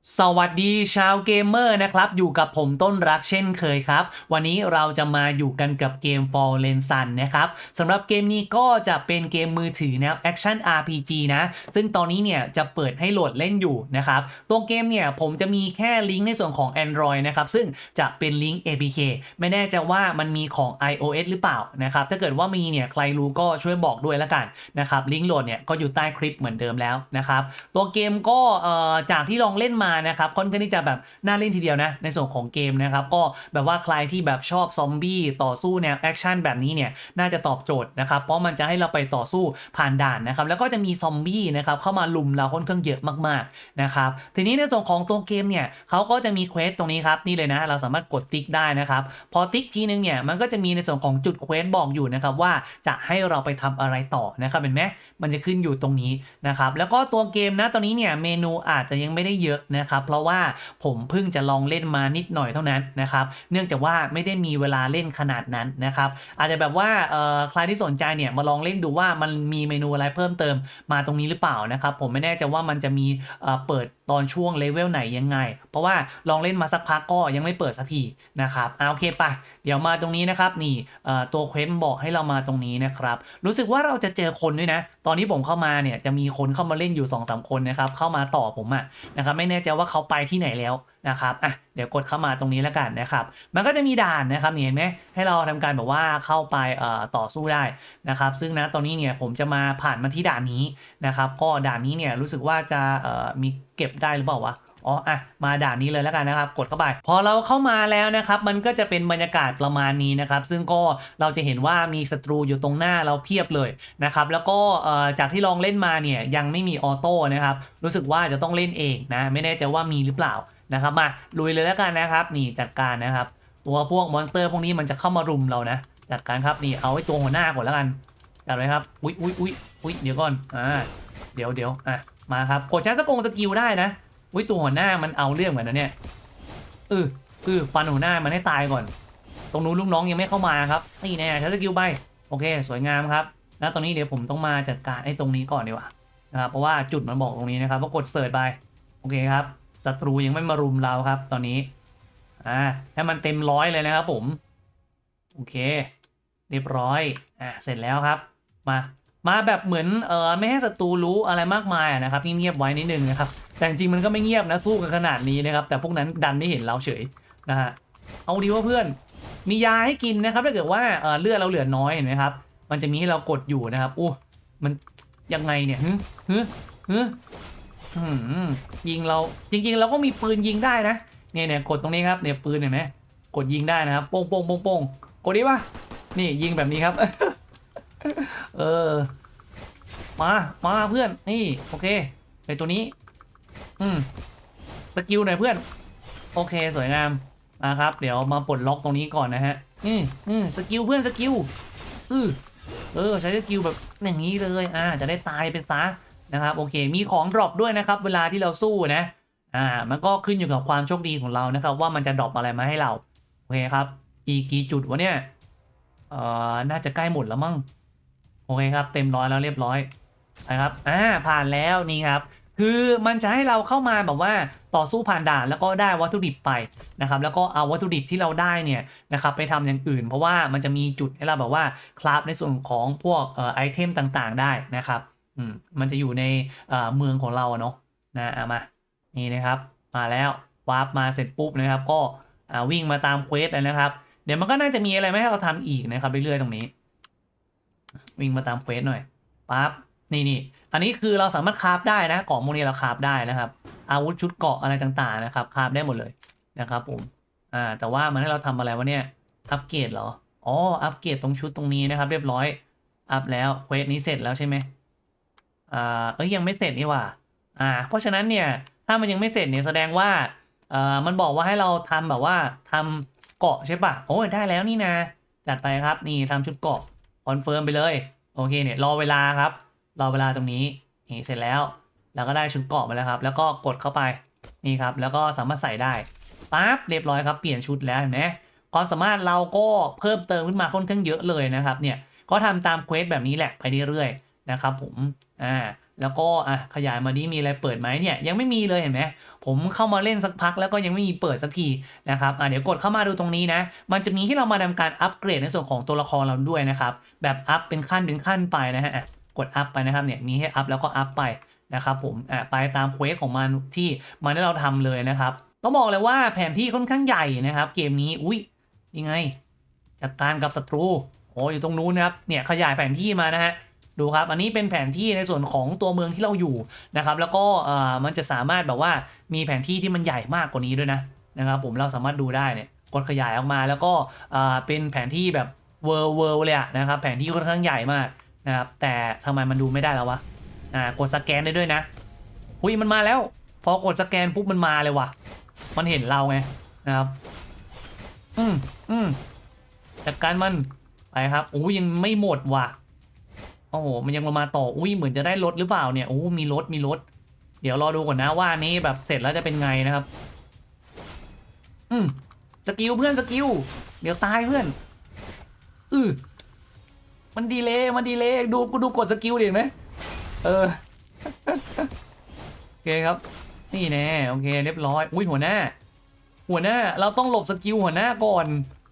สวัสดีชาวเกมเมอร์นะครับอยู่กับผมต้นรักเช่นเคยครับวันนี้เราจะมาอยู่กันกับเกม Fallen Sun นะครับสำหรับเกมนี้ก็จะเป็นเกมมือถือนะแอคชั่น RPG นะซึ่งตอนนี้เนี่ยจะเปิดให้โหลดเล่นอยู่นะครับตัวเกมเนี่ยผมจะมีแค่ลิงก์ในส่วนของ Android นะครับซึ่งจะเป็นลิงก์ APK ไม่แน่ใจว่ามันมีของ iOS หรือเปล่านะครับถ้าเกิดว่ามีเนี่ยใครรู้ก็ช่วยบอกด้วยละกันนะครับลิงก์โหลดเนี่ยก็อยู่ใต้คลิปเหมือนเดิมแล้วนะครับตัวเกมก็จากที่ลองเล่นมานะครับค่อนข้างที่จะแบบน่าเล่นทีเดียวนะในส่วนของเกมนะครับก็แบบว่าใครที่แบบชอบซอมบี้ต่อสู้แนวแอคชั่นแบบนี้เนี่ยน่าจะตอบโจทย์นะครับเพราะมันจะให้เราไปต่อสู้ผ่านด่านนะครับแล้วก็จะมีซอมบี้นะครับเข้ามาลุมเราค่อนข้างเยอะมากๆนะครับทีนี้ในส่วนของตัวเกมเนี่ยเขาก็จะมีเควสตรงนี้ครับนี่เลยนะเราสามารถกดติ๊กได้นะครับพอติ๊กทีนึงเนี่ยมันก็จะมีในส่วนของจุดเควสบอกอยู่นะครับว่าจะให้เราไปทำอะไรต่อนะครับเห็นไหมมันจะขึ้นอยู่ตรงนี้นะครับแล้วก็ตัวเกมนะตอนนี้เนี่ยเมนูอาจจะยังไม่ได้เยอะนะครับเพราะว่าผมเพิ่งจะลองเล่นมานิดหน่อยเท่านั้นนะครับเนื่องจากว่าไม่ได้มีเวลาเล่นขนาดนั้นนะครับอาจจะแบบว่าใครที่สนใจเนี่ยมาลองเล่นดูว่ามันมีเมนูอะไรเพิ่มเติมมาตรงนี้หรือเปล่านะครับผมไม่แน่ใจว่ามันจะมีเปิดตอนช่วงเลเวลไหนยังไงเพราะว่าลองเล่นมาสักพักก็ยังไม่เปิดสักทีนะครับโอเคไปเดี๋ยวมาตรงนี้นะครับนี่ตัวเควสบอกให้เรามาตรงนี้นะครับรู้สึกว่าเราจะเจอคนด้วยนะตอนที่ผมเข้ามาเนี่ยจะมีคนเข้ามาเล่นอยู่ 2-3 คนนะครับเข้ามาต่อผมนะครับไม่แน่ใจว่าเขาไปที่ไหนแล้วนะครับเดี๋ยวกดเข้ามาตรงนี้แล้วกันนะครับมันก็จะมีด่านนะครับเห็นไหมให้เราทำการแบบว่าเข้าไปต่อสู้ได้นะครับซึ่งนะตอนนี้เนี่ยผมจะมาผ่านมาที่ด่านนี้นะครับก็ด่านนี้เนี่ยรู้สึกว่าจะมีเก็บได้หรือเปล่าวะมาด่านนี้เลยแล้วกันนะครับกดเข้าไปพอเราเข้ามาแล้วนะครับมันก็จะเป็นบรรยากาศประมาณนี้นะครับซึ่งก็เราจะเห็นว่ามีศัตรูอยู่ตรงหน้าเราเพียบเลยนะครับแล้วก็จากที่ลองเล่นมาเนี่ยยังไม่มีออโต้นะครับรู้สึกว่าจะต้องเล่นเองนะไม่แน่ใจว่ามีหรือเปล่านะครับมาลุยเลยแล้วกันนะครับนี่จัดการนะครับตัวพวกมอนสเตอร์พวกนี้มันจะเข้ามารุมเรานะจัดการครับนี่เอาไว้ตัวหัวหน้าก่อนแล้วกันจัดเลยครับอุ๊ยเดี๋ยวก่อนเดี๋ยวมาครับกดใช้สกิลได้นะตัวหัวหน้ามันเอาเรื่องเหมือนนะเนี่ยเออฟันหัวหน้ามันให้ตายก่อนตรงนู้นลูกน้องยังไม่เข้ามาครับนี่แน่ใช้สกิลไปโอเคสวยงามครับแล้วตอนนี้เดี๋ยวผมต้องมาจัดการไอ้ตรงนี้ก่อนดีกว่านะครับเพราะว่าจุดมันบอกตรงนี้นะครับว่ากดเสิร์ชไปโอเคครับศัตรูยังไม่มารุมเราครับตอนนี้ให้มันเต็มร้อยเลยนะครับผมโอเคเรียบร้อยเสร็จแล้วครับมาแบบเหมือนไม่ให้ศัตรูรู้อะไรมากมายนะครับเงียบไว้นิดนึงนะครับแต่จริงมันก็ไม่เงียบนะสู้กันขนาดนี้นะครับแต่พวกนั้นดันไม่เห็นเราเฉยนะฮะเอาดีว่าเพื่อนมียาให้กินนะครับถ้าเกิดว่าเลือดเราเหลือน้อยเห็นไหมครับมันจะมีให้เรากดอยู่นะครับมันยังไงเนี่ยฮึยิงเราจริงๆเราก็มีปืนยิงได้นะเนี่ยกดตรงนี้ครับเนี่ยปืนเห็นไหมกดยิงได้นะครับโป้งกดดิวะนี่ยิงแบบนี้ครับเออมาเพื่อนนี่โอเคไอตัวนี้สกิลหน่อยเพื่อนโอเคสวยงามครับเดี๋ยวมาปลดล็อกตรงนี้ก่อนนะฮะสกิลเพื่อนสกิลอือใช้สกิลแบบอย่างนี้เลยจะได้ตายไปซะนะครับโอเคมีของดรอปด้วยนะครับเวลาที่เราสู้นะมันก็ขึ้นอยู่กับความโชคดีของเรานะครับว่ามันจะดรอปอะไรมาให้เราโอเคครับอีกกี่จุดวะเนี่ยน่าจะใกล้หมดแล้วมั้งโอเคครับเต็มร้อยแล้วเรียบร้อยนะครับผ่านแล้วนี่ครับคือมันจะให้เราเข้ามาแบบว่าต่อสู้ผ่านด่านแล้วก็ได้วัตถุดิบไปนะครับแล้วก็เอาวัตถุดิบที่เราได้เนี่ยนะครับไปทำอย่างอื่นเพราะว่ามันจะมีจุดให้เราแบบว่าคราฟในส่วนของพวกไอเทมต่างๆได้นะครับมันจะอยู่ในเมืองของเราเนาะมานี่นะครับมาแล้ววาร์ปมาเสร็จปุ๊บนะครับก็วิ่งมาตามเควสเลยนะครับเดี๋ยวมันก็น่าจะมีอะไรให้เราทำอีกนะครับเรื่อยๆตรงนี้วิ่งมาตามเควสหน่อยปั๊บนี่อันนี้คือเราสามารถคราฟได้นะของพวกนี้เราคราฟได้นะครับอาวุธชุดเกราะอะไรต่างๆนะครับคราฟได้หมดเลยนะครับผมแต่ว่ามันให้เราทำอะไรวะเนี่ยอัปเกรดเหรออัปเกรดตรงชุดตรงนี้นะครับเรียบร้อยอัพแล้วเควสนี้เสร็จแล้วใช่ไหมยังไม่เสร็จนี่หว่าเพราะฉะนั้นเนี่ยถ้ามันยังไม่เสร็จเนี่ยแสดงว่ามันบอกว่าให้เราทำแบบว่าทำเกาะใช่ปะโอ้ยได้แล้วนี่นะจัดไปครับนี่ทำชุดเกาะคอนเฟิร์มไปเลยโอเคเนี่ยรอเวลาครับรอเวลาตรงนี้นี่เสร็จแล้วก็ได้ชุดเกาะมาแล้วครับแล้วก็กดเข้าไปนี่ครับแล้วก็สามารถใส่ได้ปั๊บเรียบร้อยครับเปลี่ยนชุดแล้วเห็นไหมความสามารถเราก็เพิ่มเติมขึ้นมาค่อนข้างเยอะเลยนะครับเนี่ยก็ทำตามเควสแบบนี้แหละไปเรื่อยๆนะครับผมแล้วก็ขยายมาดิมีอะไรเปิดไหมเนี่ยยังไม่มีเลยเห็นไหมผมเข้ามาเล่นสักพักแล้วก็ยังไม่มีเปิดสักทีนะครับเดี๋ยวกดเข้ามาดูตรงนี้นะมันจะมีที่เรามาทำการอัปเกรดในส่วนของตัวละครเราด้วยนะครับแบบอัพเป็นขั้นไปนะฮะกดอัพไปนะครับเนี่ยมีให้อัพแล้วก็อัพไปนะครับผมไปตามเควสของมันที่มันให้เราทำเลยนะครับต้องบอกเลยว่าแผนที่ค่อนข้างใหญ่นะครับเกมนี้อุ้ยยังไงจัดการกับศัตรูโอ้อยู่ตรงนู้นนะครับเนี่ยขยายแผนที่มานะฮะดูครับอันนี้เป็นแผนที่ในส่วนของตัวเมืองที่เราอยู่นะครับแล้วก็มันจะสามารถแบบว่ามีแผนที่ที่มันใหญ่มากกว่านี้ด้วยนะครับผมเราสามารถดูได้เนี่ยกดขยายออกมาแล้วก็เป็นแผนที่แบบเวิร์เลยนะครับแผนที่ค่อนข้างใหญ่มากนะครับแต่ทำไมมันดูไม่ได้แล้ววะกดสแกนได้ด้วยนะหุ้ยมันมาแล้วพอกดสแกนปุ๊บมันมาเลยว่ะมันเห็นเราไงนะครับอืมอืมจัดการมันไปครับโอ้ยยังไม่หมดว่ะโอ้โหมันยังลงมาต่ออุ้ยเหมือนจะได้รถหรือเปล่าเนี่ยโอ้มีรถเดี๋ยวรอดูก่อนนะว่านี้แบบเสร็จแล้วจะเป็นไงนะครับอืมสกิลเพื่อนสกิลเดี๋ยวตายเพื่อนอือมันดีเลยดูกดสกิลดิเห็นไหมเออโอเคครับนี่แน่โอเคเรียบร้อยอุ้ยหัวหน้าเราต้องหลบสกิลหัวหน้าก่อน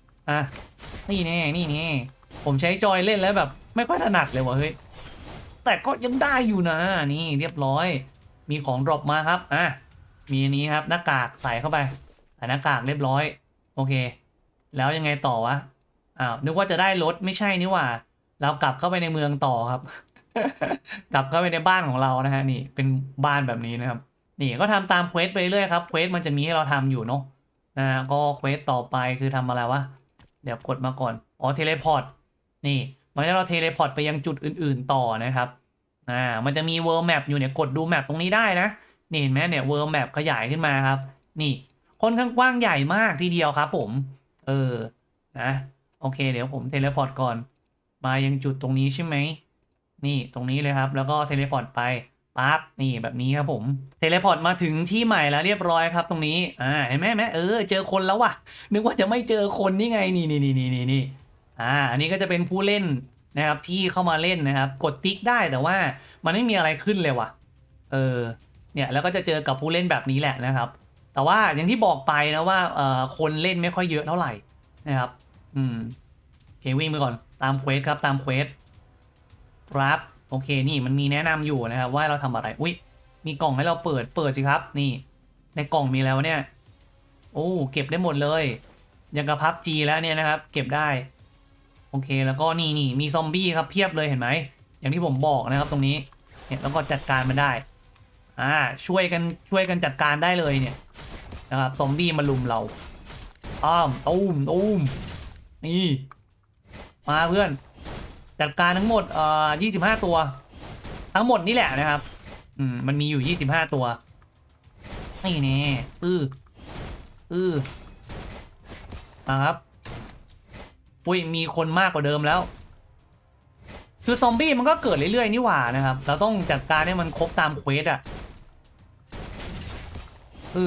นี่แน่ผมใช้จอยเล่นแล้วแบบไม่ค่อยถนัดเลยวะเฮ้ยแต่ก็ยังได้อยู่นะนี่เรียบร้อยมีของดรอปมาครับมีอันนี้ครับหน้ากากใส่เข้าไปใส่หน้ากากเรียบร้อยโอเคแล้วยังไงต่อวะนึกว่าจะได้รถไม่ใช่นี่หว่าเรากลับเข้าไปในเมืองต่อครับ กลับเข้าไปในบ้านของเรานะฮะนี่เป็นบ้านแบบนี้นะครับนี่ก็ทำตามเควสไปเรื่อยครับเควสมันจะมีให้เราทำอยู่เนาะก็เควสต่อไปคือทำอะไรวะเดี๋ยวกดมาก่อนอ๋อเทเลพอร์ตนี่มันจะเราเทเลพอร์ตไปยังจุดอื่นๆต่อนะครับมันจะมีเวิร์แมปอยู่เนี่ยกดดูแมปตรงนี้ได้นะนี่เห็นไหมเนี่ยเวิร์แมปขยายขึ้นมาครับนี่ค่อนข้างกว้างใหญ่มากทีเดียวครับผมนะโอเคเดี๋ยวผมเทเลพอร์ตก่อนมายังจุดตรงนี้ใช่ไหม นี่ตรงนี้เลยครับแล้วก็เทเลพอร์ตไปปั๊บนี่แบบนี้ครับผมเทเลพอร์ตมาถึงที่ใหม่แล้วเรียบร้อยครับตรงนี้เห็นไหมเจอคนแล้วว่ะนึกว่าจะไม่เจอคนนี่ไงนี่อันนี้ก็จะเป็นผู้เล่นนะครับที่เข้ามาเล่นนะครับกดติ๊กได้แต่ว่ามันไม่มีอะไรขึ้นเลยว่ะเนี่ยแล้วก็จะเจอกับผู้เล่นแบบนี้แหละนะครับแต่ว่าอย่างที่บอกไปนะว่าคนเล่นไม่ค่อยเยอะเท่าไหร่นะครับโอเควิ่งไปก่อนตามเควสครับตามเควส ครับโอเคนี่มันมีแนะนำอยู่นะครับว่าเราทำอะไรอุ้ยมีกล่องให้เราเปิดสิครับนี่ในกล่องมีแล้วเนี่ยโอ้เก็บได้หมดเลยยังกระพับจีแล้วเนี่ยนะครับเก็บได้โอเคแล้วก็นี่มีซอมบี้ครับเพียบเลยเห็นไหมอย่างที่ผมบอกนะครับตรงนี้เนี่ยแล้วก็จัดการมันได้ช่วยกันจัดการได้เลยเนี่ยนะครับซอมบี้มาลุมเราตูมนี่มาเพื่อน จัดการทั้งหมด25ตัวทั้งหมดนี่แหละนะครับมันมีอยู่25ตัวนี่แน่อือครับอุ้ยมีคนมากกว่าเดิมแล้วคือซอมบี้มันก็เกิดเรื่อยๆนี่หว่านะครับเราต้องจัดการให้มันครบตามเควสอือ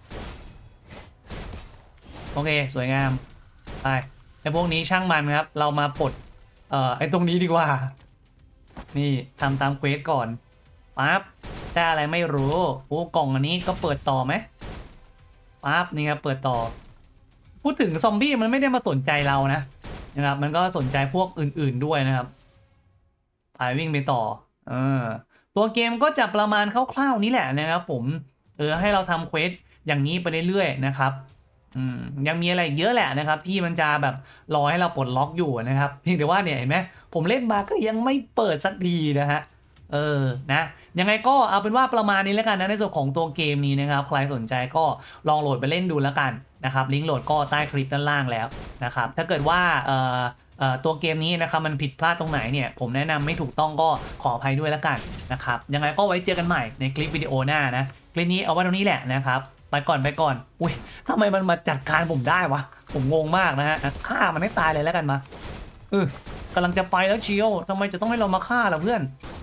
โอเคสวยงามไปไอ้พวกนี้ช่างมันครับเรามาปลดไอ้ตรงนี้ดีกว่านี่ทำตามเควสก่อนปั๊บได้อะไรไม่รู้โอ้กล่องอันนี้ก็เปิดต่อไหมปั๊บนี่ครับเปิดต่อพูดถึงซอมบี้มันไม่ได้มาสนใจเรานะครับมันก็สนใจพวกอื่นๆด้วยนะครับไปวิ่งไปต่อเออตัวเกมก็จะประมาณคร่าวๆนี้แหละนะครับผมให้เราทำเควสอย่างนี้ไปเรื่อยๆนะครับยังมีอะไรเยอะแหละนะครับที่มันจะแบบรอให้เราปลดล็อกอยู่นะครับเพียงแต่ว่าเนี่ยเห็นไหมผมเล่นมาก็ยังไม่เปิดสักทีนะฮะนะยังไงก็เอาเป็นว่าประมาณนี้แล้วกันนะในส่วนของตัวเกมนี้นะครับใครสนใจก็ลองโหลดไปเล่นดูแล้วกันนะครับลิงก์โหลดก็ใต้คลิปด้านล่างแล้วนะครับถ้าเกิดว่าตัวเกมนี้นะครับมันผิดพลาดตรงไหนเนี่ยผมแนะนำไม่ถูกต้องก็ขออภัยด้วยแล้วกันนะครับยังไงก็ไว้เจอกันใหม่ในคลิปวิดีโอหน้านะคลิปนี้เอาไว้ตรงนี้แหละนะครับไปก่อนอุ้ยทำไมมันมาจัดการผมได้วะผมงงมากนะฮะฆ่ามันให้ตายเลยแล้วกันมากำลังจะไปแล้วเชียวทำไมจะต้องให้เรามาฆ่าล่ะเพื่อน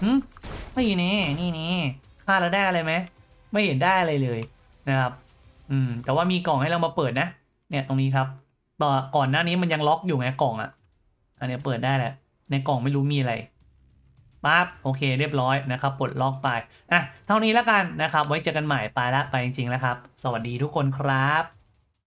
นี่ฆ่าแล้วได้อะไรไหมไม่เห็นได้อะไรเลยนะครับแต่ว่ามีกล่องให้เรามาเปิดนะเนี่ยตรงนี้ครับก่อนหน้านี้มันยังล็อกอยู่ไงกล่องอ่ะอันนี้เปิดได้แหละในกล่องไม่รู้มีอะไรปั๊บโอเคเรียบร้อยนะครับปลดล็อกไปอ่ะเท่านี้แล้วกันนะครับไว้เจอกันใหม่ไปละไปจริงๆแล้วครับสวัสดีทุกคนครับ